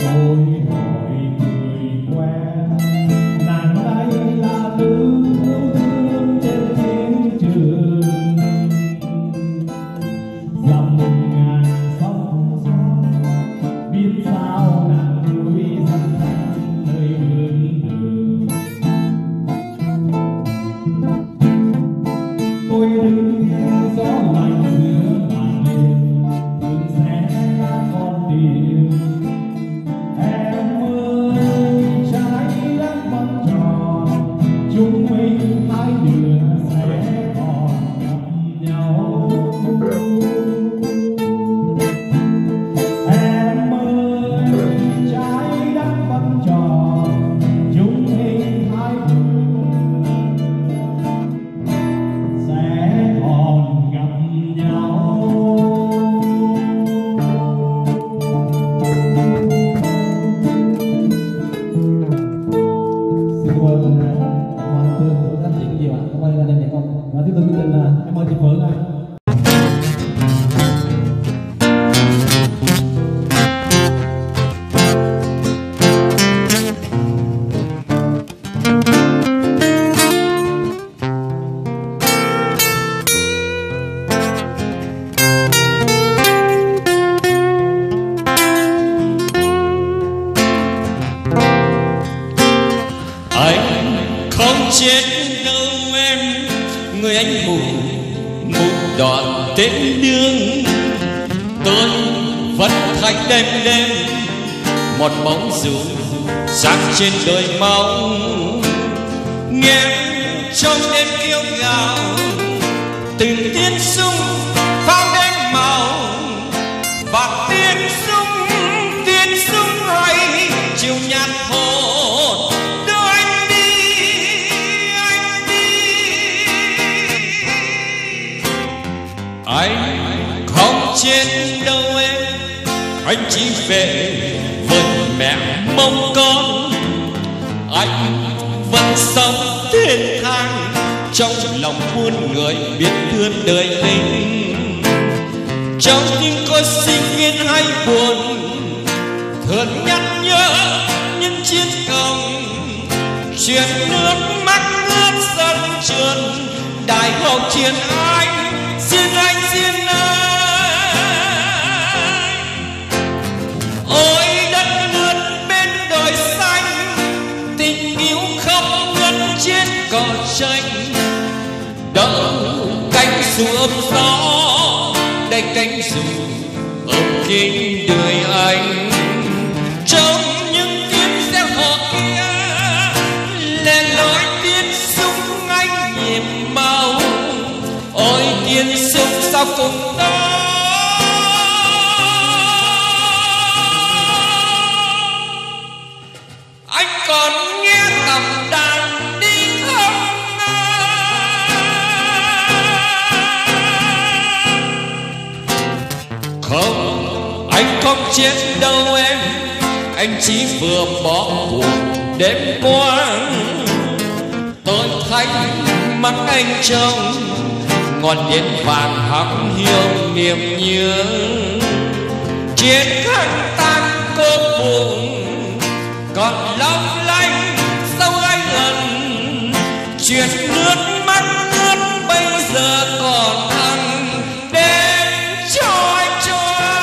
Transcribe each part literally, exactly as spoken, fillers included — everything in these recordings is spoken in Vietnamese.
chết đâu em, người anh hùng một đoạn tên đương. Tôi vẫn thấy đêm đêm một bóng dù sáng trên đôi máu, nghe trong đêm kêu gào từng tiếng súng pháo đánh màu, và tiếng súng tiếng súng hay chiều nhạt hồn đưa anh đi, anh đi. Anh không chết đâu em, anh chỉ về với mẹ mong con. Anh vẫn sống thiên thang trong lòng muôn người biết thương đời lính. Trong những cõi sinh yên hay buồn, thường nhắc nhớ những chiến công, chuyện nước mắt ướt sân trường đại hậu chiến anh, xin anh xin anh. Ôi đất nước bên đồi xanh, tình yêu không ngất trên cỏ tranh. Đỡ cánh dù ôm gió, đây cánh dù ôm kín đời anh. Trong những tiếng reo hò kia lẻ loi tiếng súng anh nhiệm màu. Ôi tiếng súng sao cùng đó anh còn nghe tầm đàn đi không? Không, anh không chết đâu em, anh chỉ vừa bỏ cuộc đêm qua. Tôi thấy mắt anh trông ngọn đèn vàng hằng hiu niềm nhớ. Chiến khăn tan cô buồn còn long lanh sau anh ẩn. Chuyện nước mắt ướt bây giờ còn ăn đến cho anh cho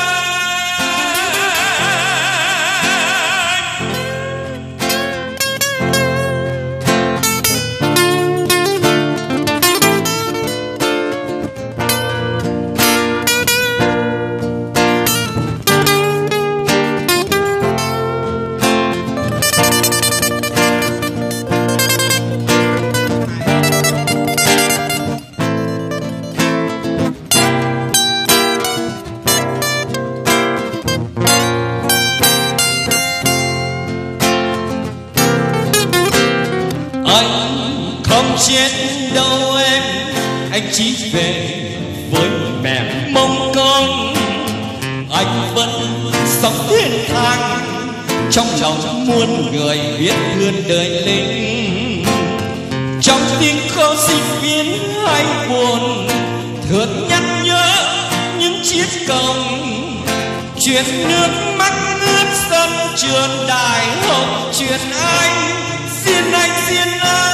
anh không chết đâu em, anh chỉ về với mẹ mong con. Anh vẫn sống thiên thang trong lòng muôn người biết thương đời lính. Trong tiếng khóc sinh biến hay buồn, thường nhắc nhớ những chiến công, chuyện nước mắt ướt sân trường đại học chuyện anh xin anh xin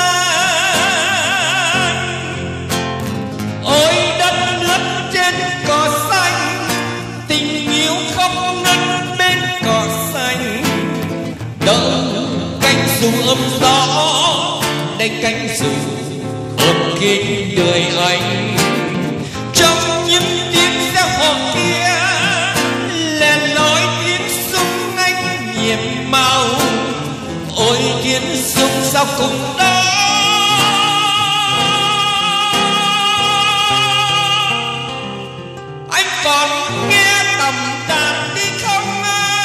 anh. Ôi đất nước trên cỏ xanh, tình yêu không ngăn bên cỏ xanh. Đỡ cánh dù ấm gió, đây cánh dù ấm kín đời anh. Trong những tiếng reo hò kia lẻ loi tiếng súng anh nhiệm màu. Ôi tiếng súng sao cùng đó anh còn nghe tầm đàn đi không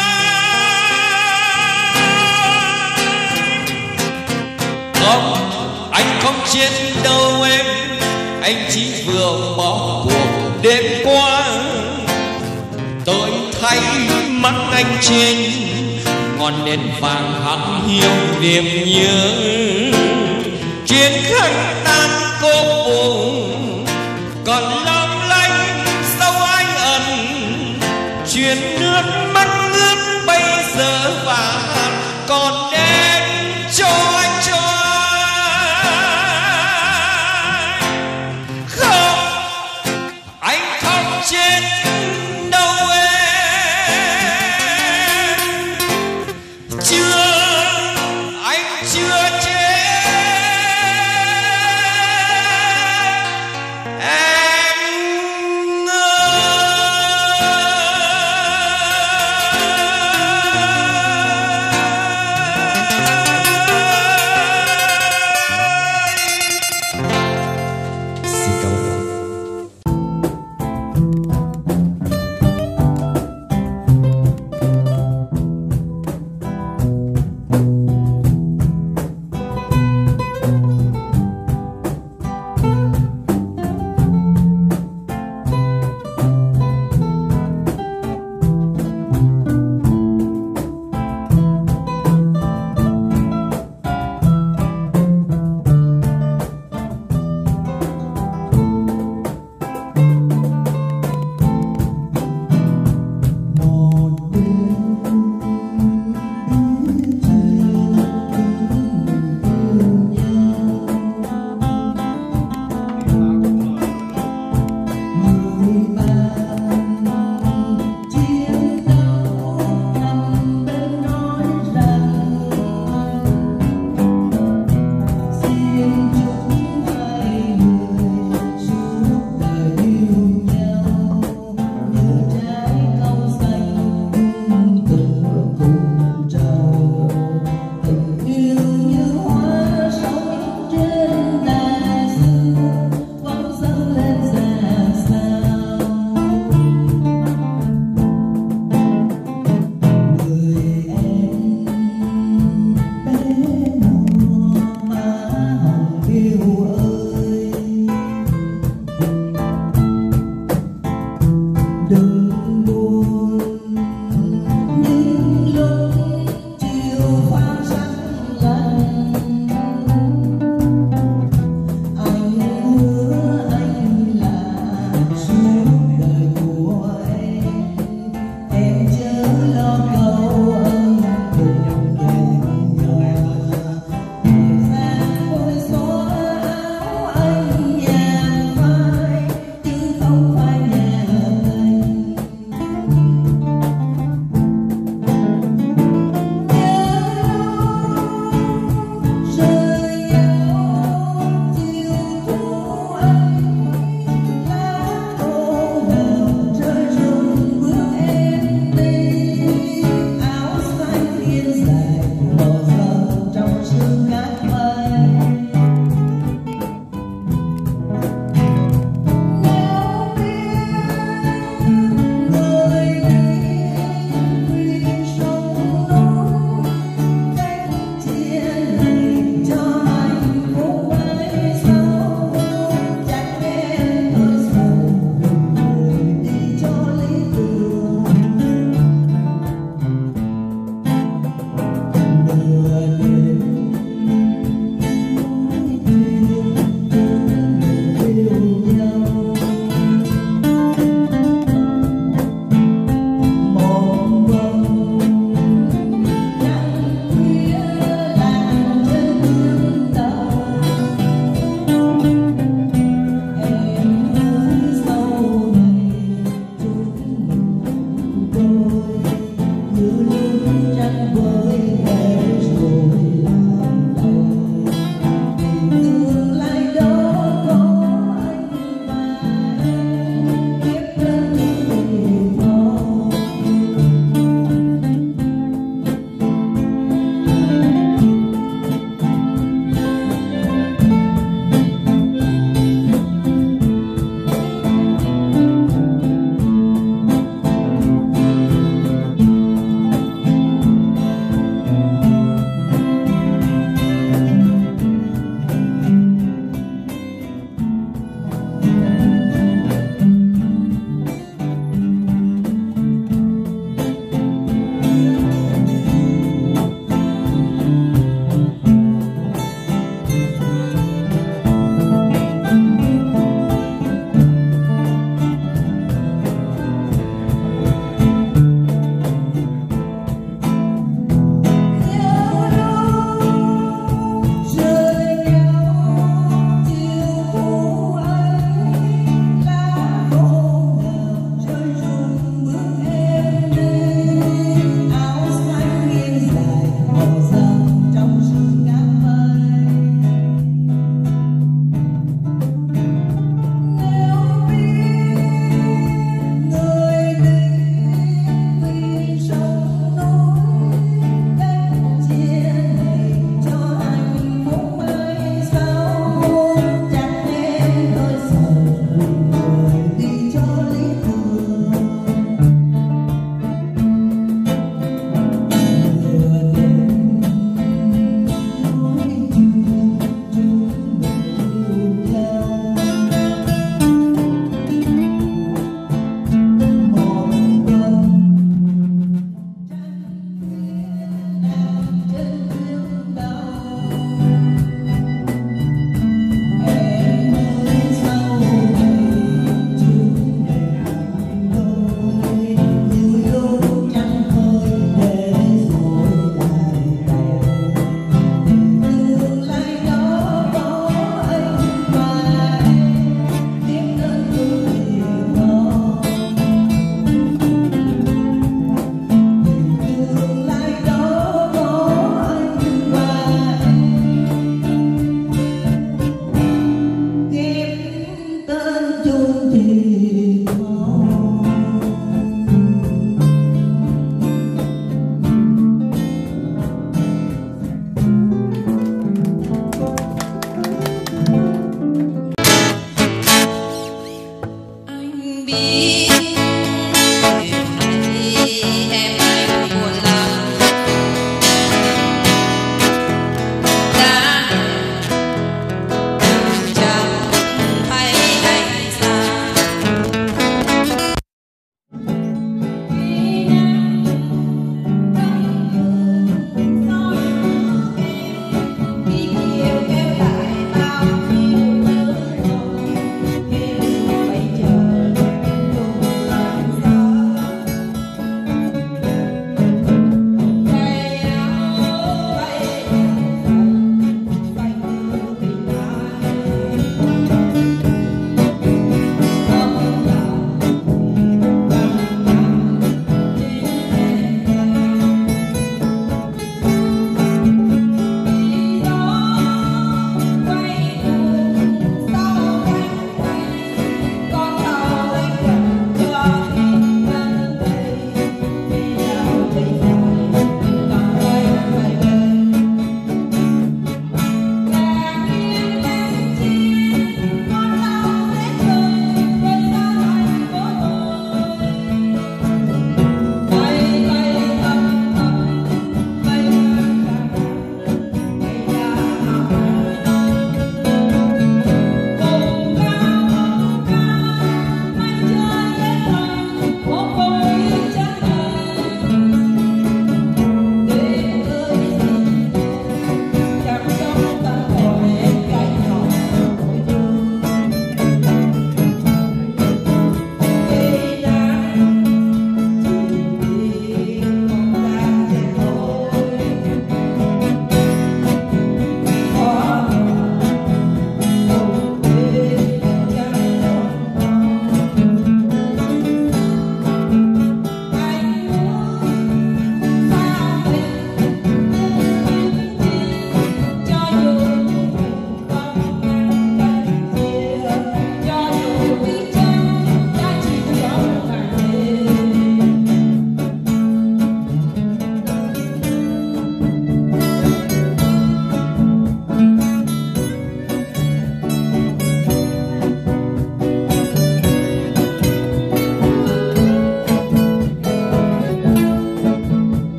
anh? Không, anh không chết đâu em, anh chỉ vừa bỏ cuộc đêm qua. Tôi thấy mắt anh trên ngọn nến vàng hắt hiu niềm nhớ. Trên khăn tan cô buồn còn long lanh sau anh ẩn. Chuyện nước mắt ướt bây giờ và còn đem cho anh cho anh. Không, anh không chết đâu em. Chưa, anh chưa chết em ơi. Xin cảm ơn.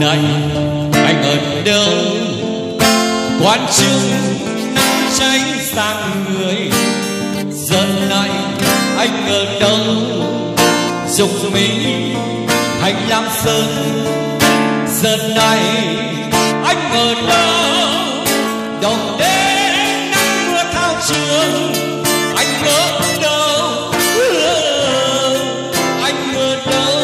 này anh ở đâu? Quán chung nắng cháy sang người. Giờ này anh ở đâu? Dục mỹ hay lam sơn. Giờ này anh ở đâu? Đồng đến nắng mưa thao trường. Anh ở đâu? Anh ở đâu?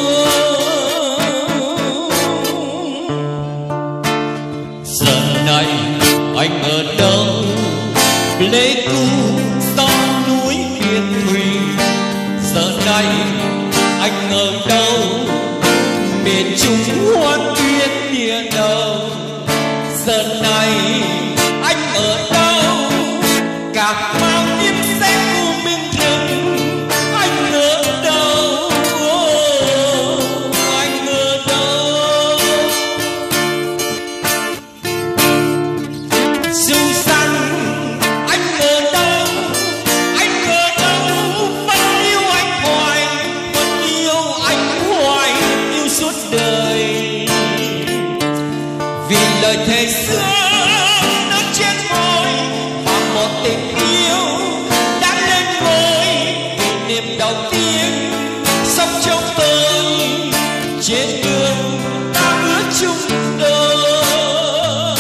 Giờ này anh ở đâu? Pleiku gió núi Yên Thùy. Giờ này anh ở đâu? Miền Trung hoan tuyết địa đầu. Giờ này anh ở đâu? Cà Mau Yên Xếp U Minh Rừng. Anh ở đâu? Anh ở đâu? Dù rằng anh ở đâu? Anh ở đâu? Vẫn yêu anh hoài, vẫn yêu anh hoài, yêu suốt đời. Vì lời thề xưa nó trên môi, và một tình yêu đã lên ngôi. Kỷ niệm đầu tiên sống trong tôi, trên đường ta ước chung đời.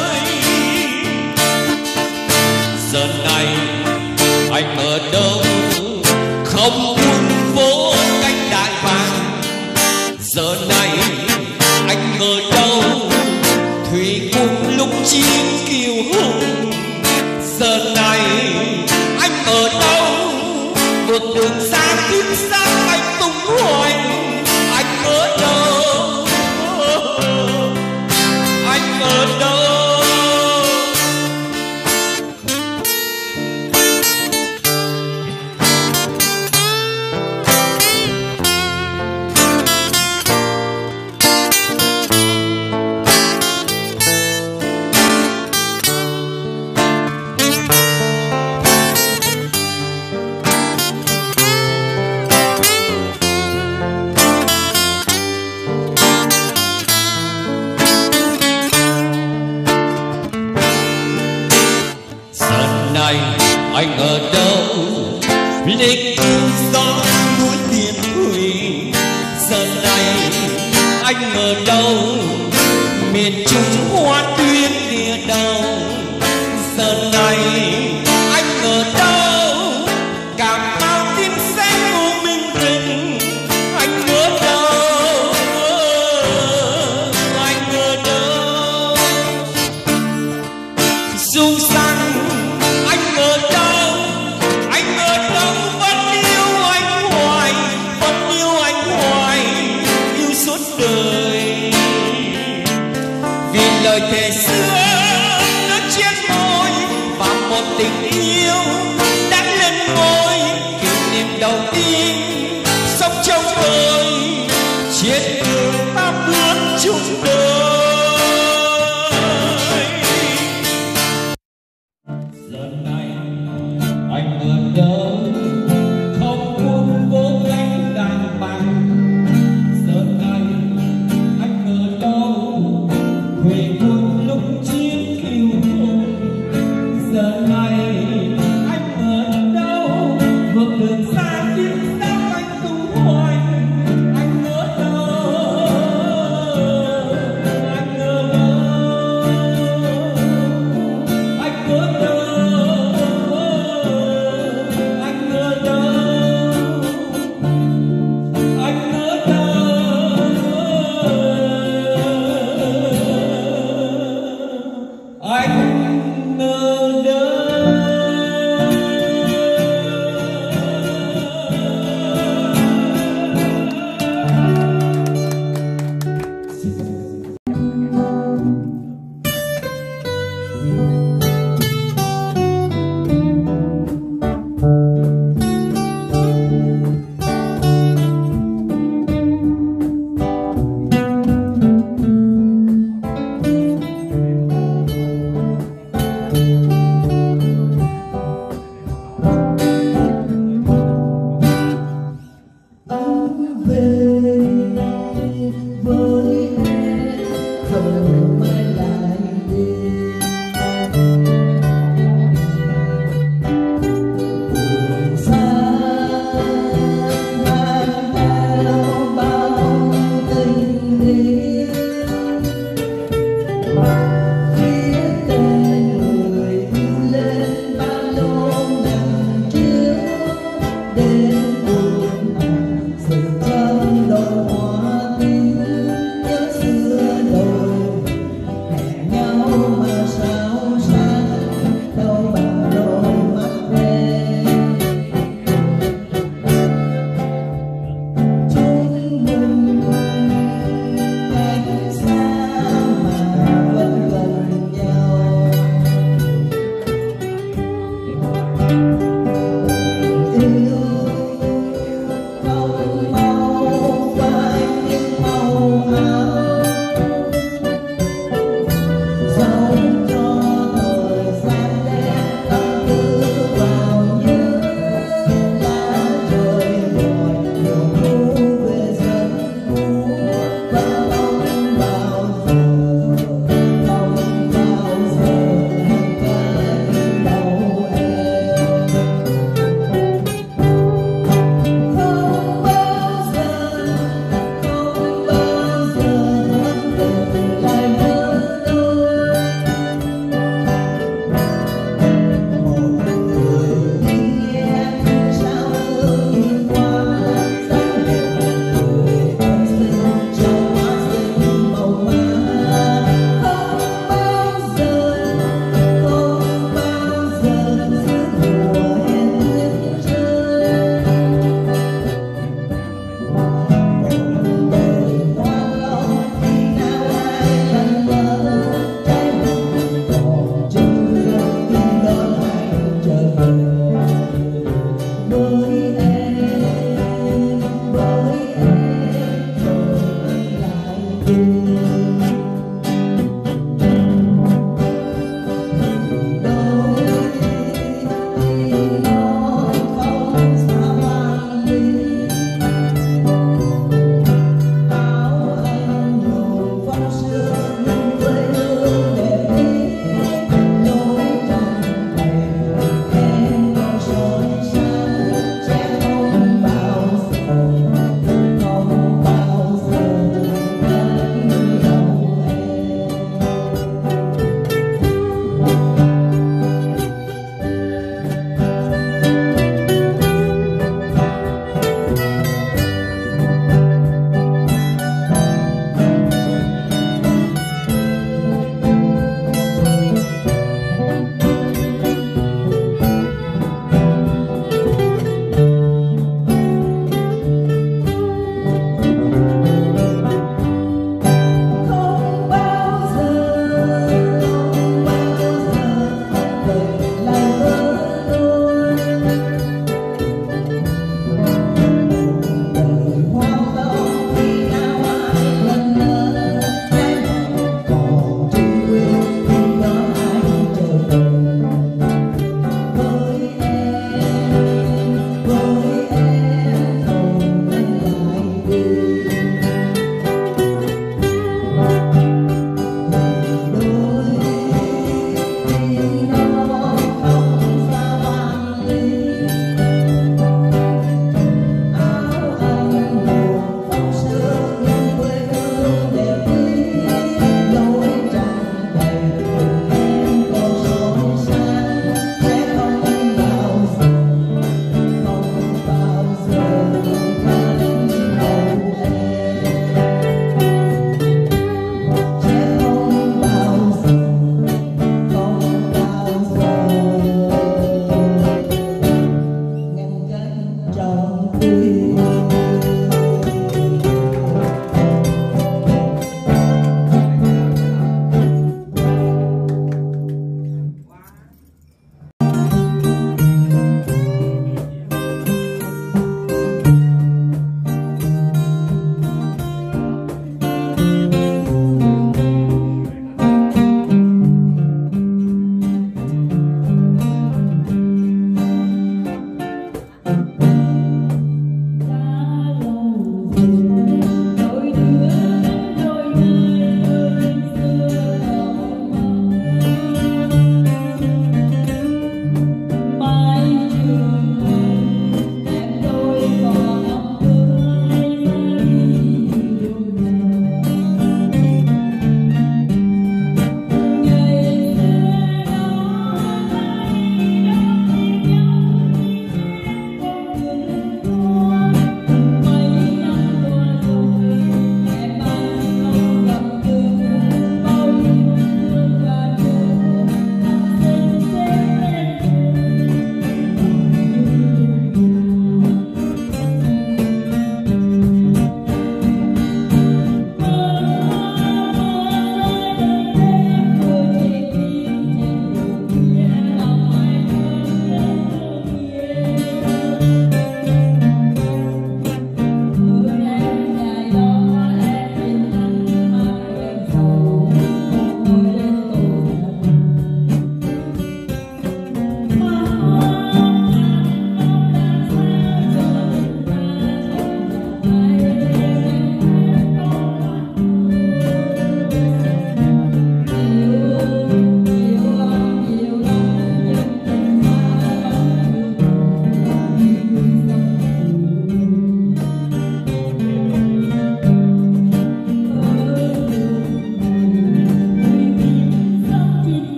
Giờ này anh ở đâu? Không buồn vô cánh đại bàng. Giờ này anh ở đâu? Thủy cùng lúc chiến kiêu hùng. Giờ này anh ở đâu? Một đường xa kiếm xa anh tung hoành. Anh ở đâu? Anh ở đâu? Anh ở đâu? Lịch gió núi Tiền Thùy. Giờ này anh ở đâu? Miền Trung hoa tuyết địa đầu. Giờ này anh ở đâu? Cà Mau Yên Xếp U Minh Rừng. Anh ở đâu? Anh ở đâu? Dù rằng anh ở đâu? Anh ở đâu? Vẫn yêu anh hoài, vẫn yêu anh hoài, yêu suốt đời. Vì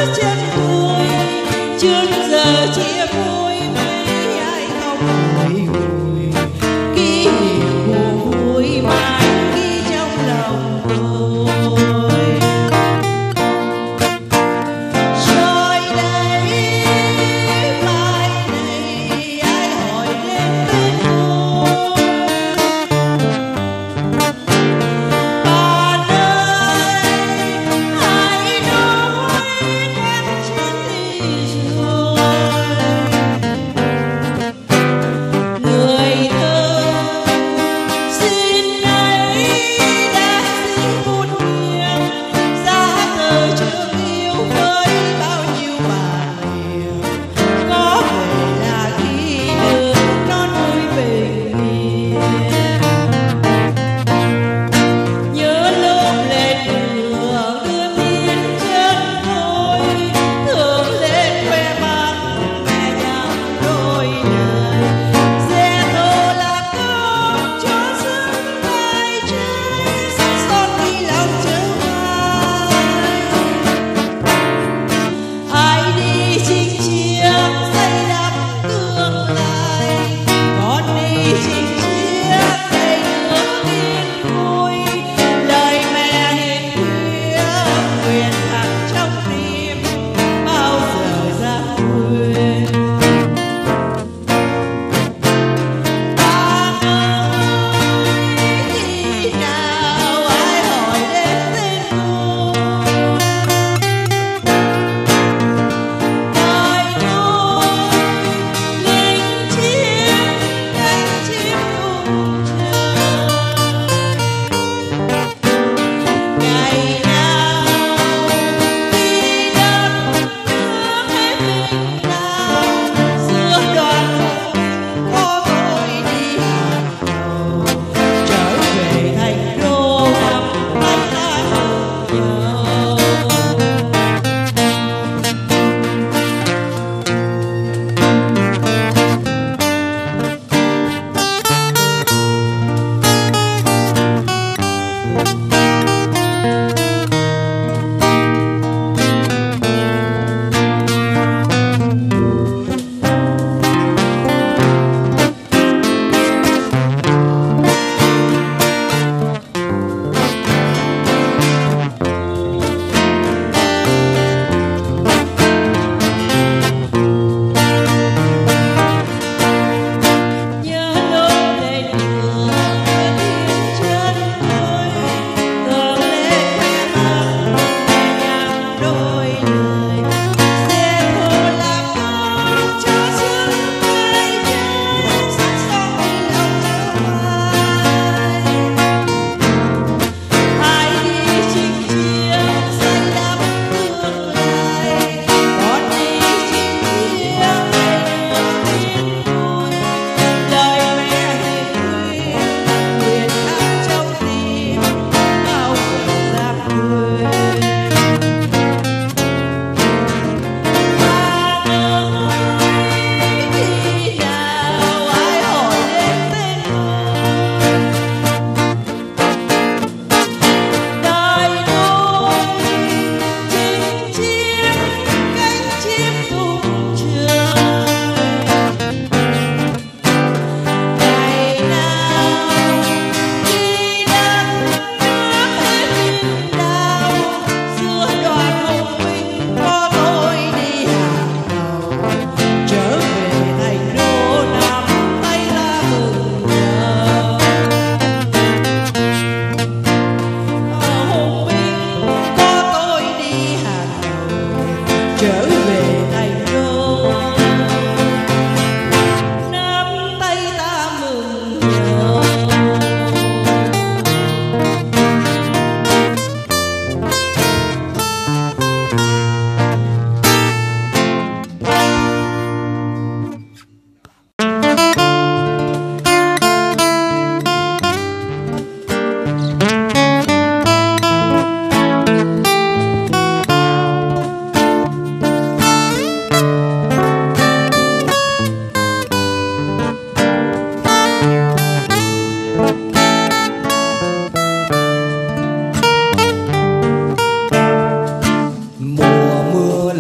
chân tôi chưa giờ chia vui mấy ai không bồi hồi kỷ niệm buồn vui mãi ghi trong lòng tôi. Rồi đây mai này ai hỏi đến tên tôi, bạn ơi hãy nói em trên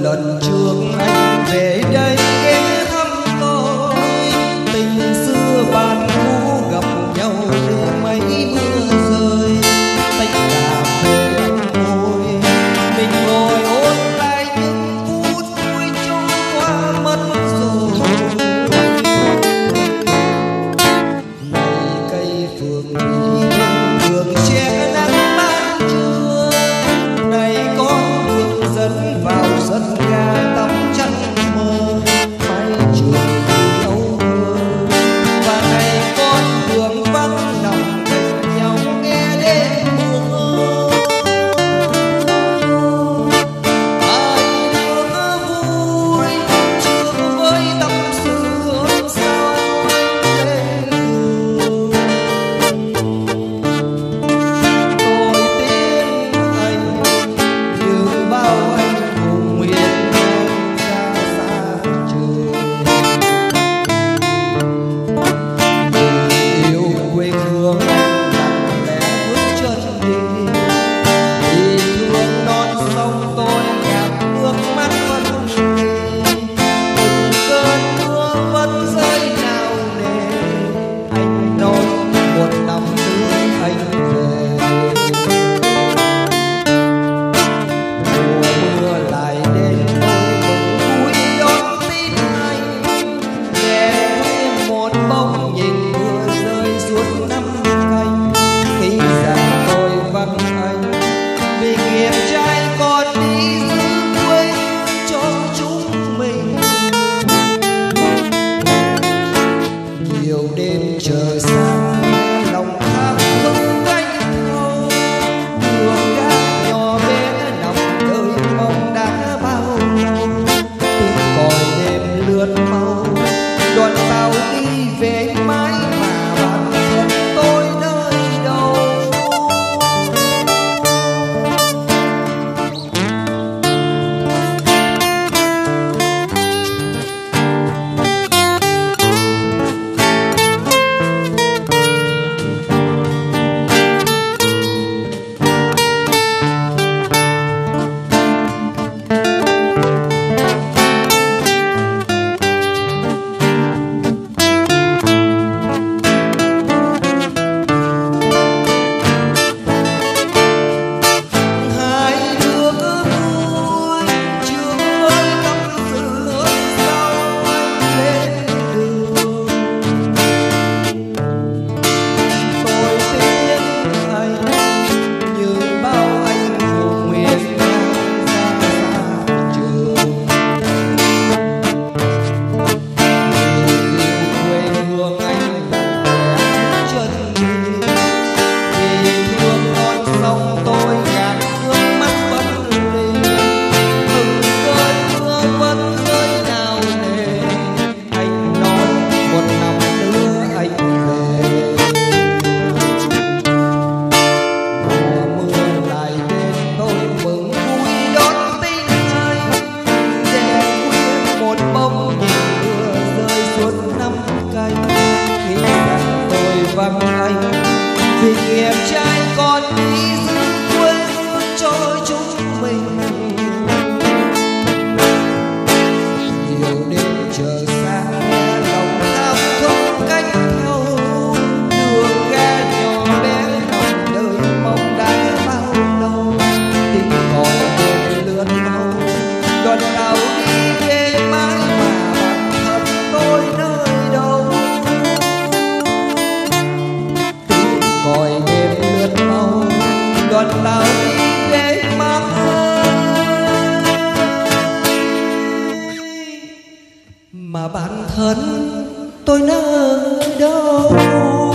lần trước anh về đây ghé thăm tôi, tình xưa bạn cũ gặp nhau để mấy mưa rơi, tách cà phê anh ngồi, mình ngồi ôn lại những phút vui trôi qua mất rồi. Này cây phượng thủy đường che nắng ban trưa, này con đường dẫn vào sân ga tắm chân mơ, mái trường thì âu mưa, và này con đường vắng nằm bên nhau nghe đêm mưa. Ai đưa vui chưa với tâm sự sao anh lên đường. Tôi tin anh như bao anh hùng nguyện ngang ra xa trời. Người yêu quê hương anh lặng lẽ bước chân đi, vì thương non sông tôi gạt nước mắt vẫn đi. Từng cơn mưa vẫn rơi nào nề, anh nói một năm nữa anh về. Mùa mưa lại đến tôi vẫn vui đón tin anh, để một bóng nhìn mưa rơi suốt năm canh. Nghĩ rằng tôi vắng anh vì nghiệp trai còn đi giữ quê cho chúng mình. Nhiều đêm chờ xa lòng tham không cánh thâu, đường ga nhỏ bé nằm đợi mong đã bao lâu. Tiếng còi đêm lướt mau, đoàn tàu đi về mãi mà bản thân tôi nơi đâu. Hai đứa vui chưa với tâm sự sao anh lên đường. Tôi tin anh như bao anh hùng nguyện ngang ra xa trường. Người yêu quê hương anh lặng lẽ chân đi, vì thương non sông tôi gạt nước mắt vẫn đi. Từng cơn mưa vẫn rơi nào nề, anh nói một năm nữa anh về. Mùa mưa lại đến tôi mừng vui đón tin anh, để khuya một bóng nhìn mưa rơi suốt năm canh. Nghĩ rằng tôi vắng anh vì nghiệp trai còn đi giữ quê hương cho chúng mình. Nhiều đêm chờ xa lòng tham không cách thâu, đường ga nhỏ bé nằm đợi mong đã bao lâu. Tiếng còi đêm lướt mau, đoàn tàu đi về mãi mà bản thân tôi nơi đâu. Tiếng còi đêm lướt mau, đoàn tàu đi về mãi mà bản thân tôi nơi đâu.